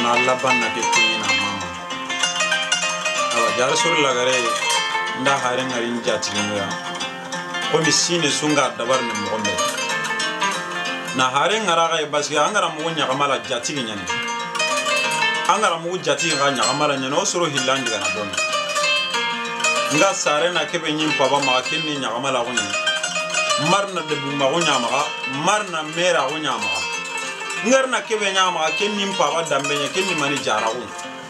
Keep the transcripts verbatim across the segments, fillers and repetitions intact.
na Allah banna ke kina mama awa jar sur lagare nda haren ngarin jatinya ko misine sunga dabar ne mo gombe na haren ngara ga basi angara mo nya kamala jatinya ne angara mo jati ga nya kamala nya no suru hilandi ga na don nga sare na kebe nyim paba ma kinni nya kamala ko ne marna de bu ma ko nya ma marna mera ko nya ma ngarna kebe nya ma kinni paba dambe nya kinni mani jara ko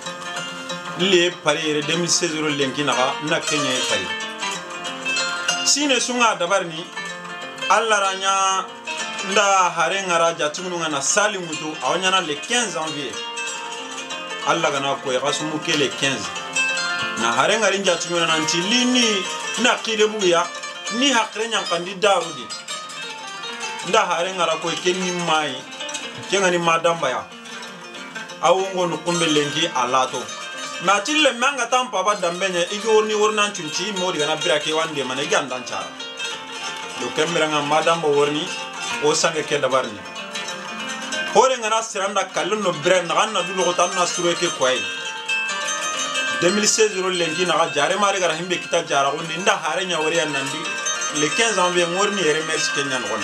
le parire deux mille seize ro lenki na na kenya e pari sine sunga dabarni alla ranya nda hare ngara jatunu ngana sali mutu awnya na le quinze janvier alla gana ko ya kasumu ke le quinze na hare ngari jatunu na ntilini na kire buya ni hakre nya kandida rudi nda hare ngara ko kenni mai kengani madamba ya awongo no kumbe lenki alato na tille manga tampa ba dambenye igi woni wornan tunci modi gana birake wande mane gandan cara do kembere nga madamba worni o sange ke dabarni hore ngana siranda kalluno bren ganna dulo ko tanna sureke koy deux mille seize ro lengi na jare mari gara himbe kita jara ko nda hare nya wori nandi le quinze janvier ngorni ere merci kenya non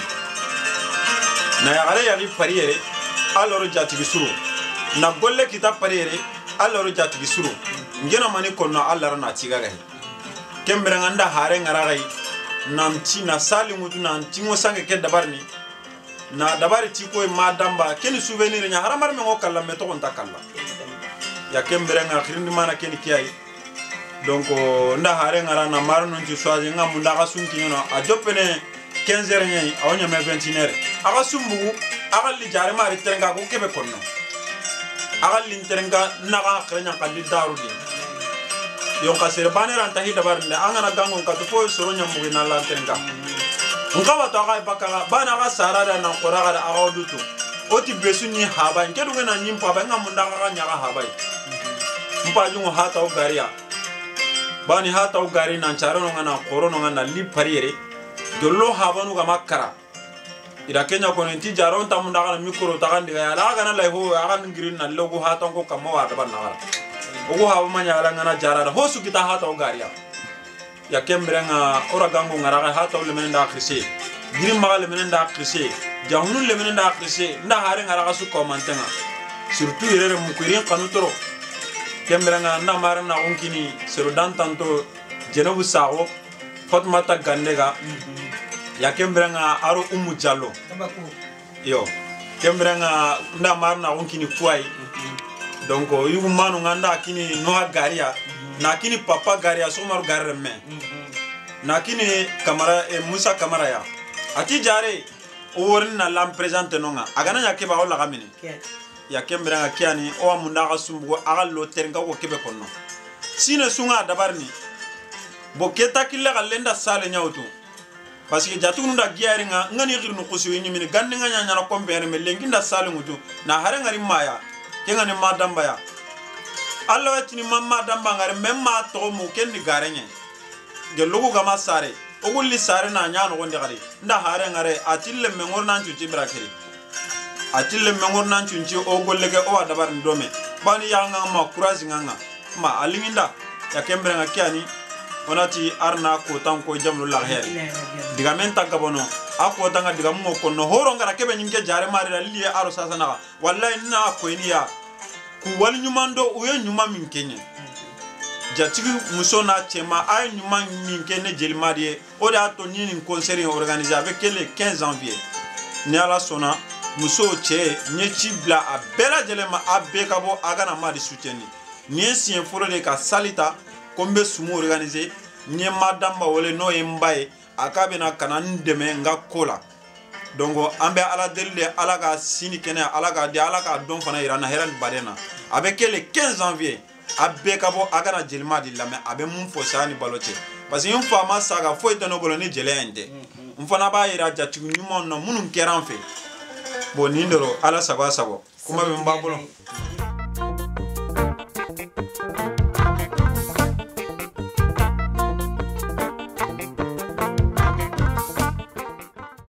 na ya gare ya ri pariere alors jati bisuru na golle kita pariere alors jati bisuru ngena mani konno Allah na tiga gai kembere nganda hare ngara gai namti na sali mutu na tingo sange ke dabarni na dabari ti ko madamba ken souvenir nya haramar me ngokalla me to on takalla ya kembere nga khirindi mana ken kiyai donc nda hare ngara na marno ci choisi ngam nda ga sunki no a jopene quinze heures nyai awonya me vingt et une heures aga sumbu aga li jare mari terenga ko kebe konno aga li terenga naga krenya kalli darudi yon kasere banera antahi dabarnde angana gangon ka to fo soro nyamugi na la terenga ngawa to aga bakala bana ga sarada na qoraga da aga dutu oti besu ni haba ngedu ngena nyimpa ba ngamunda ga nyaga haba mpa jungo hata o garia bani hata o gari na charo ngana qorono ngana li pariere dollo habanu ga makara ida kenya ko nti jaron tamunda ga mikro ta gandi ga ala ga na lay ho aga ngirin na logo hata ko kamma wa da banna wala ogo haba manya ala ngana jarara hosu kita hata o garia ya kembrenga ora gango ngara ga hata o le menenda khrise girim magal menenda khrise jahunu le menenda khrise nda hare ngara ga su komantenga surtout irere mu kuirin kanutoro kembrenga nda mara na onkini sero dan tanto jenabu sawo fatmata gandega ya kembrenga aro umu jallo yo kembrenga nda mara na onkini kuai donc yugo manu nganda kini noa garia na kini papa garia somar garre me na kini kamara e musa kamara ya ati jare o worni na lam presente nonga agana nya ke ba wala gamini ya kembrenga kiani o amunda ga sumbu aga lo terenga ko kebe konno sine sunga dabarni bo keta killa ga lenda sale nyawtu parce que jatu nda giari nga ngani girnu kusi ni mini gande nga nya na kompere me lengi nda sale ngutu na hare ngari maya kenga ni madamba ya Allah watini mamma damba ngare memma to mu kendi garenye ge logo gama sare ogulli sare na nya no gonde gari nda hare ngare atille me ngor nan cuci brakeri atille me ngor nan cuci o gollege o adabar ndome bani yanga ma courage nganga ma alinginda ya kembre nga kiani onati arna ko tanko jamlu la heri diga men tagabono ako tanga diga mo ko no horo ngara kebe nyinge jare mari liye aro sasa na wallahi na ko iniya ku wal nyumando uye nyuma min kenye jatigi muso na chema ay nyuma min kenye jelmadie o da to ni concert organisé avec le quinze janvier ni ala sona muso che nyechi bla a bela jelema abekabo agana ma di souteni ni sien foro de ka salita kombe sumu organisé ni madamba wole no yembaye akabe na kanan deme nga kola dongo ambe ala delde ala ga sini kene ala ga di ala ka don fana irana heran badena avec le quinze janvier abe kabo agana jelma di lame abe mun fo sani baloche parce que une fois ma saga fo etano bolo ni jele ende mfana ba ira jatu nyumo no munun keran fe bo nindoro ala sabo sabo kuma be mbabolo